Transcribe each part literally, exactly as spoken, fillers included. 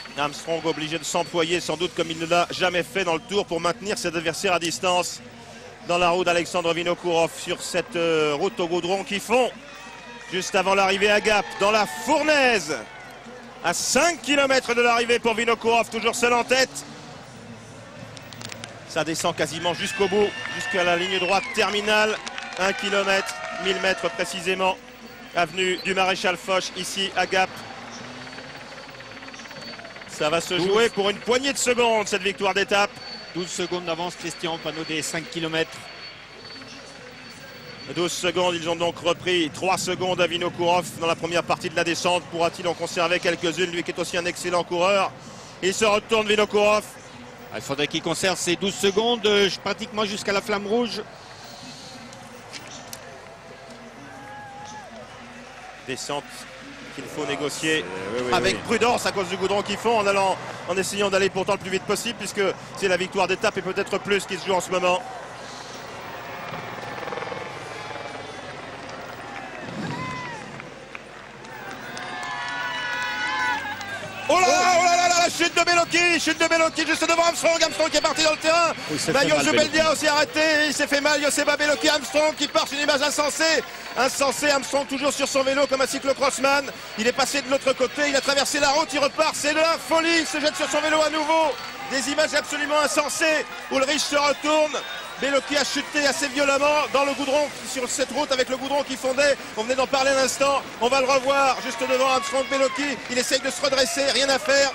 Armstrong obligé de s'employer sans doute comme il ne l'a jamais fait dans le tour pour maintenir ses adversaires à distance dans la roue d'Alexandre Vinokourov sur cette euh, route au goudron qui fond juste avant l'arrivée à Gap dans la fournaise à cinq kilomètres de l'arrivée pour Vinokourov, toujours seul en tête. Ça descend quasiment jusqu'au bout, jusqu'à la ligne droite terminale, un kilomètre, mille mètres précisément, avenue du Maréchal Foch ici à Gap. Ça va se jouer pour une poignée de secondes, cette victoire d'étape. douze secondes d'avance, Christian, panneau des cinq kilomètres. douze secondes, ils ont donc repris trois secondes à Vinokourov dans la première partie de la descente. Pourra-t-il en conserver quelques-unes, lui qui est aussi un excellent coureur? Il se retourne, Vinokourov. Il faudrait qu'il conserve ces douze secondes, euh, pratiquement jusqu'à la flamme rouge. Descente qu'il faut négocier oui, oui, avec oui. prudence à cause du goudron qu'ils font, en allant, en essayant d'aller pourtant le plus vite possible, puisque c'est la victoire d'étape et peut-être plus qui se joue en ce moment. Oh là là, oh là là, là, la chute de Bellocchi, chute de Bellocchi juste devant Armstrong, Armstrong qui est parti dans le terrain. Mayo Zubeldia aussi arrêté, il s'est fait mal, Joseba Bellocchi, Armstrong qui part, une image insensée. Insensé, Armstrong toujours sur son vélo comme un cyclocrossman. Il est passé de l'autre côté, il a traversé la route, il repart, c'est de la folie, il se jette sur son vélo à nouveau. Des images absolument insensées. Ulrich se retourne. Bellocchi a chuté assez violemment dans le goudron, sur cette route avec le goudron qui fondait. On venait d'en parler un instant. On va le revoir juste devant Armstrong. Bellocchi, il essaye de se redresser, rien à faire.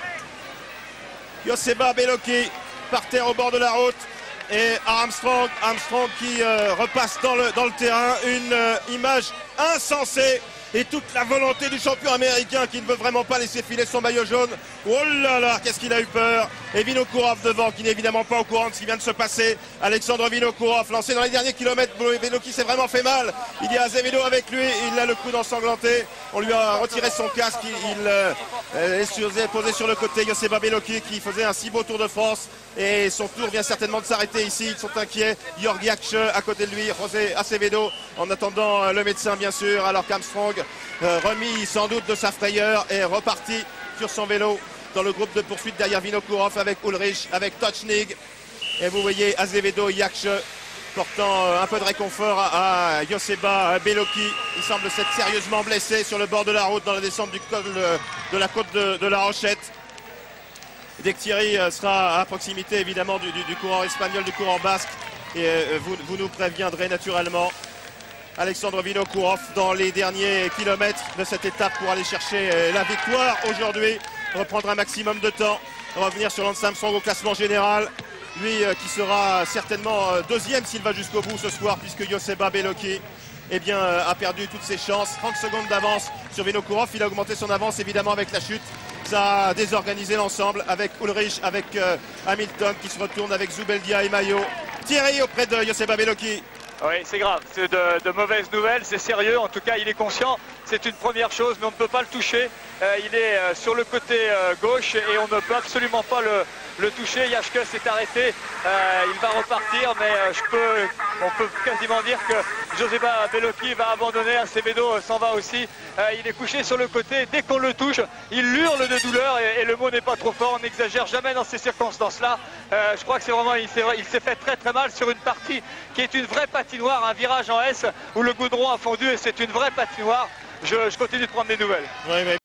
Joseba Bellocchi par terre au bord de la route. Et Armstrong, Armstrong qui euh, repasse dans le, dans le terrain. Une euh, image insensée. Et toute la volonté du champion américain qui ne veut vraiment pas laisser filer son maillot jaune. Oh là là, qu'est-ce qu'il a eu peur. Et Vinokourov devant, qui n'est évidemment pas au courant de ce qui vient de se passer. Alexandre Vinokourov, lancé dans les derniers kilomètres. Bellocchi s'est vraiment fait mal. Il y a Azevedo avec lui, il a le coude ensanglanté. On lui a retiré son casque, il, il euh, est posé sur le côté. Joseba Bellocchi qui faisait un si beau Tour de France. Et son tour vient certainement de s'arrêter ici. Ils sont inquiets. Jörg Jaksch à côté de lui, José Azevedo en attendant euh, le médecin bien sûr. Alors qu'Armstrong, euh, remis sans doute de sa frayeur, est reparti sur son vélo dans le groupe de poursuite derrière Vinokourov avec Ulrich, avec Tochnig. Et vous voyez Azevedo, Jaksch portant euh, un peu de réconfort à, à Joseba Bellocchi. Il semble s'être sérieusement blessé sur le bord de la route dans la descente du col euh, de la côte de, de la Rochette. Dès que Thierry sera à proximité évidemment du, du, du coureur espagnol, du coureur basque, et euh, vous, vous nous préviendrez naturellement. Alexandre Vinokourov dans les derniers kilomètres de cette étape pour aller chercher euh, la victoire aujourd'hui, reprendre un maximum de temps, revenir sur Lance Armstrong au classement général. Lui euh, qui sera certainement euh, deuxième s'il va jusqu'au bout ce soir, puisque Joseba Bellocchi eh bien, euh, a perdu toutes ses chances. trente secondes d'avance sur Vinokourov, il a augmenté son avance évidemment avec la chute. Ça a désorganisé l'ensemble avec Ulrich, avec euh, Hamilton qui se retourne avec Zubeldia et Mayo. Thierry auprès de Joseba Bellocchi. Oui, c'est grave, c'est de, de mauvaises nouvelles, c'est sérieux, en tout cas il est conscient, c'est une première chose, mais on ne peut pas le toucher. Euh, il est euh, sur le côté euh, gauche et on ne peut absolument pas le, le toucher. Jaksch s'est arrêté, euh, il va repartir, mais euh, je peux, on peut quasiment dire que Joseba Bellocchi va abandonner, Azevedo s'en va aussi. Euh, il est couché sur le côté, dès qu'on le touche, il hurle de douleur et, et le mot n'est pas trop fort, on n'exagère jamais dans ces circonstances-là. Euh, je crois que c'est vraiment, il s'est fait très très mal sur une partie qui est une vraie patinoire, un virage en S où le goudron a fondu et c'est une vraie patinoire. Je, je continue de prendre des nouvelles. Oui, oui.